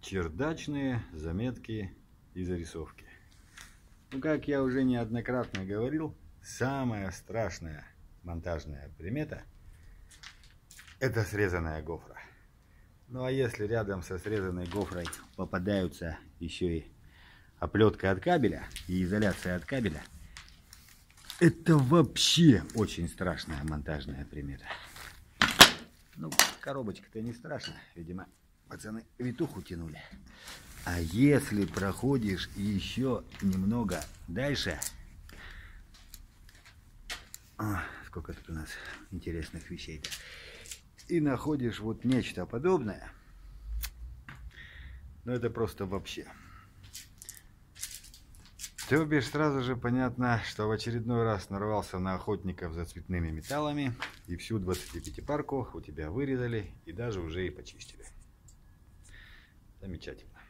Чердачные заметки и зарисовки. Ну, как я уже неоднократно говорил, самая страшная монтажная примета – это срезанная гофра. Ну, а если рядом со срезанной гофрой попадаются еще и оплетка от кабеля и изоляция от кабеля, это вообще очень страшная монтажная примета. Ну, коробочка-то не страшная, видимо, пацаны витуху тянули. А если проходишь еще немного дальше... сколько тут у нас интересных вещей-то. И находишь вот нечто подобное. Ну, это просто вообще. То бишь сразу же понятно, что в очередной раз нарвался на охотников за цветными металлами, и всю 25-парку у тебя вырезали и даже уже и почистили. Замечательно.